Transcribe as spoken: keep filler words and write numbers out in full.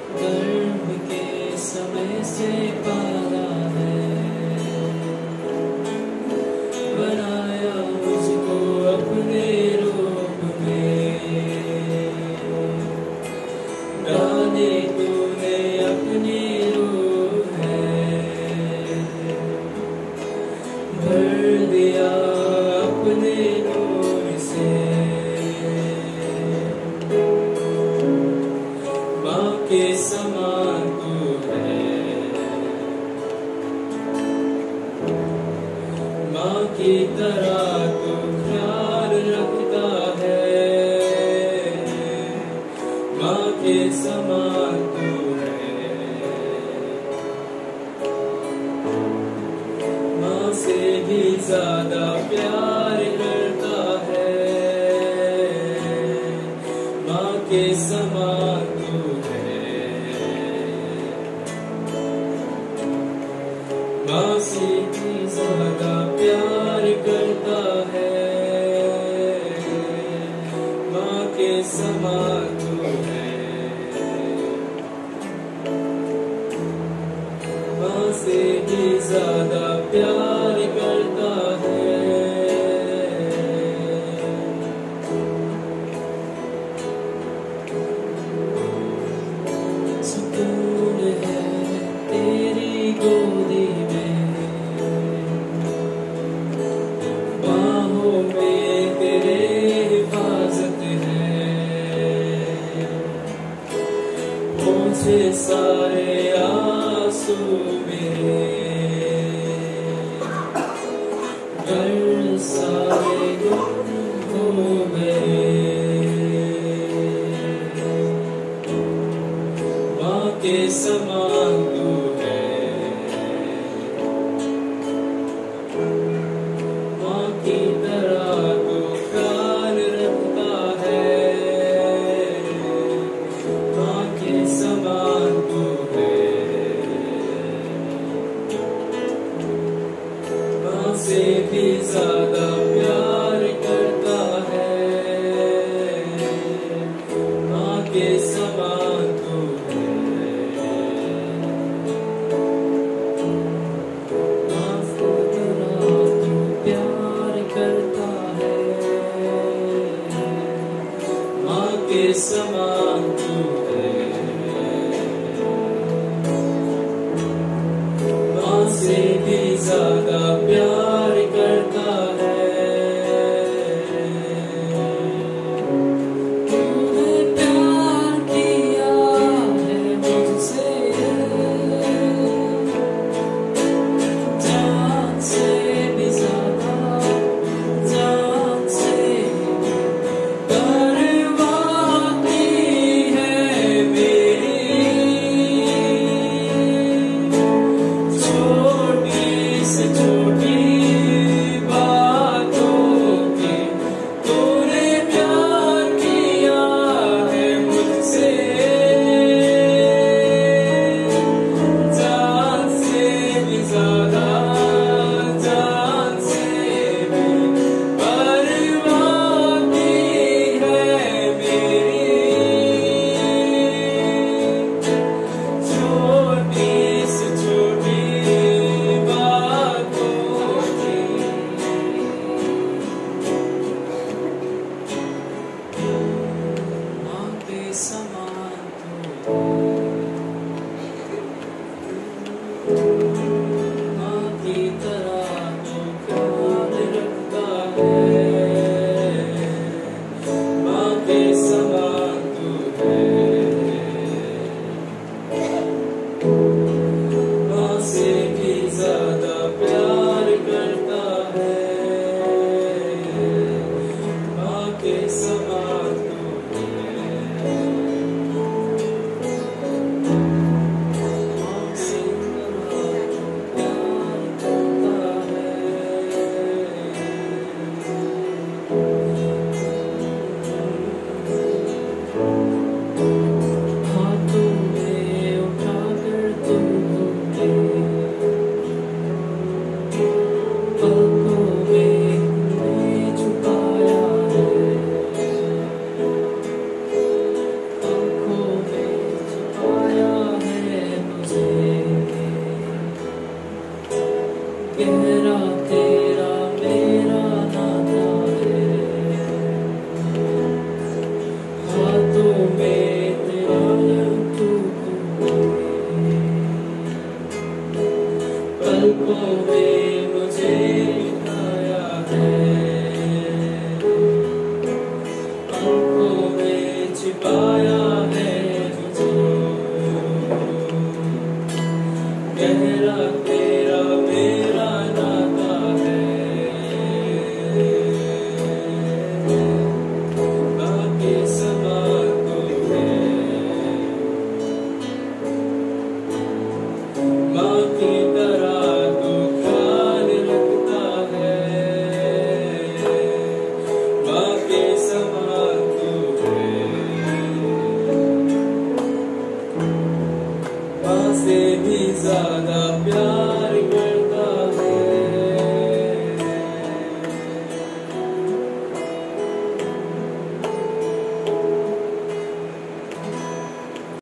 गर्भ के समय से पाला है, बनाया मुझको अपने रूप में, डाले तूने अपनी रूह है, भर दिया अपने नूर से, माँ के समान तू है, माँ की तरह तू ख्याल रखता है, माँ के समान तू है, माँ से भी ज्यादा प्यार करता है, माँ के समान तू है, माँ से भी ज्यादा प्यार करता है, माँ के समान तू है, माँ से भी ज्यादा प्यार करता है। सुकून है तेरी गोदी में, बाहों में तेरे हिफाजत है, पहुँचे सारे आंसू मेरे, घर सारे गुम हो गए, माँ के समान तू है, माँ की तरह तू ख्याल रखता है, माँ के समान तू है, माँ से भी ज्यादा प्यार करता है, माँ के समान तू है, ज्यादा